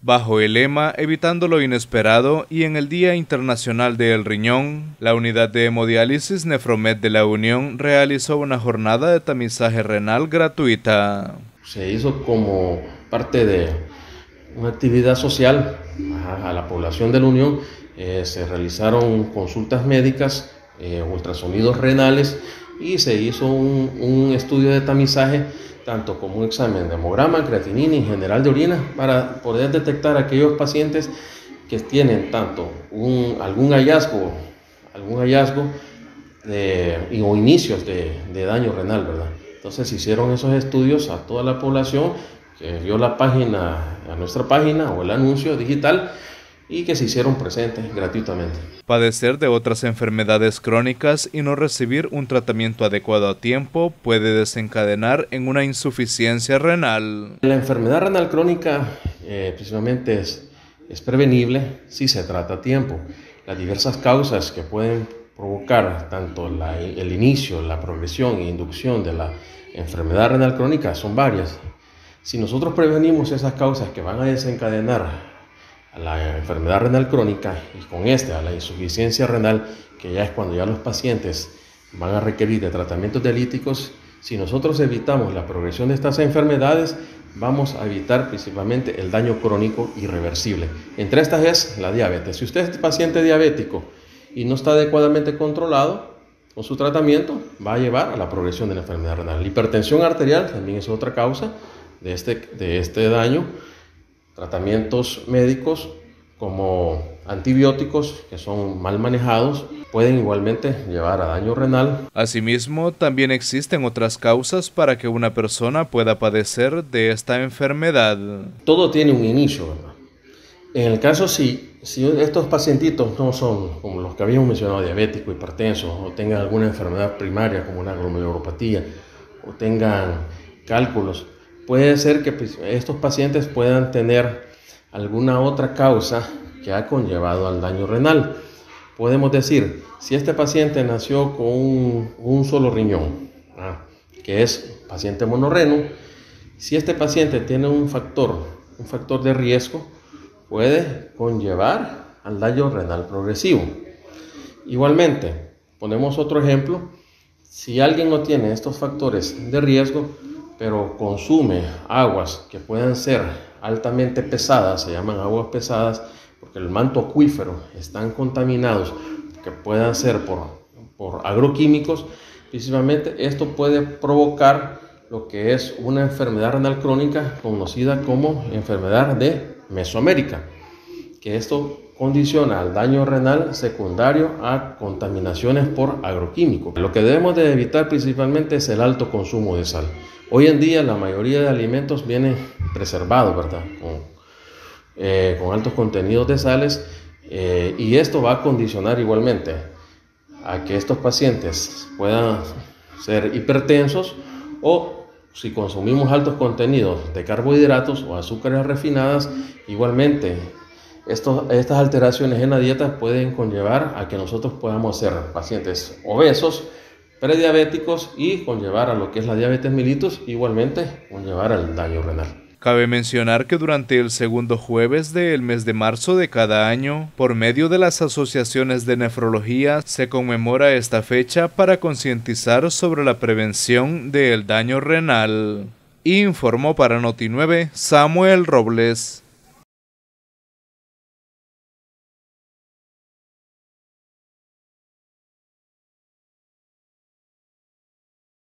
Bajo el lema Evitando lo inesperado y en el Día Internacional del Riñón, la unidad de hemodiálisis Nefromed de la Unión realizó una jornada de tamizaje renal gratuita. Se hizo como parte de una actividad social a la población de la Unión. Se realizaron consultas médicas, ultrasonidos renales y se hizo un estudio de tamizaje, tanto como un examen de hemograma, creatinina y general de orina, para poder detectar a aquellos pacientes que tienen tanto algún hallazgo o inicios de daño renal, ¿verdad? Entonces se hicieron esos estudios a toda la población que vio a nuestra página o el anuncio digital, y que se hicieron presentes gratuitamente. Padecer de otras enfermedades crónicas y no recibir un tratamiento adecuado a tiempo puede desencadenar en una insuficiencia renal. La enfermedad renal crónica precisamente es prevenible si se trata a tiempo. Las diversas causas que pueden provocar tanto el inicio, la progresión e inducción de la enfermedad renal crónica son varias. Si nosotros prevenimos esas causas que van a desencadenar a la enfermedad renal crónica y con a la insuficiencia renal, que ya es cuando ya los pacientes van a requerir de tratamientos dialíticos, si nosotros evitamos la progresión de estas enfermedades, vamos a evitar principalmente el daño crónico irreversible. Entre estas es la diabetes. Si usted es paciente diabético y no está adecuadamente controlado con su tratamiento, va a llevar a la progresión de la enfermedad renal. La hipertensión arterial también es otra causa de este daño. Tratamientos médicos como antibióticos que son mal manejados pueden igualmente llevar a daño renal. Asimismo, también existen otras causas para que una persona pueda padecer de esta enfermedad. Todo tiene un inicio, ¿verdad? En el caso si estos pacientitos no son como los que habíamos mencionado, diabéticos, hipertensos, o tengan alguna enfermedad primaria como una glomerulopatía, o tengan cálculos, puede ser que estos pacientes puedan tener alguna otra causa que ha conllevado al daño renal. Podemos decir, si este paciente nació con un solo riñón, que es paciente monorreno, si este paciente tiene un factor de riesgo, puede conllevar al daño renal progresivo. Igualmente, ponemos otro ejemplo, si alguien no tiene estos factores de riesgo, pero consume aguas que puedan ser altamente pesadas, se llaman aguas pesadas, porque el manto acuífero están contaminados, que puedan ser por agroquímicos, principalmente esto puede provocar lo que es una enfermedad renal crónica conocida como enfermedad de Mesoamérica, que esto condiciona al daño renal secundario a contaminaciones por agroquímicos. Lo que debemos de evitar principalmente es el alto consumo de sal. Hoy en día la mayoría de alimentos vienen preservados, ¿verdad? Con altos contenidos de sales, y esto va a condicionar igualmente a que estos pacientes puedan ser hipertensos, o si consumimos altos contenidos de carbohidratos o azúcares refinadas, igualmente estas alteraciones en la dieta pueden conllevar a que nosotros podamos ser pacientes obesos, prediabéticos, y conllevar a lo que es la diabetes mellitus, igualmente conllevar al daño renal. Cabe mencionar que durante el segundo jueves del mes de marzo de cada año, por medio de las asociaciones de nefrología, se conmemora esta fecha para concientizar sobre la prevención del daño renal. Informó para Noti 9 Samuel Robles.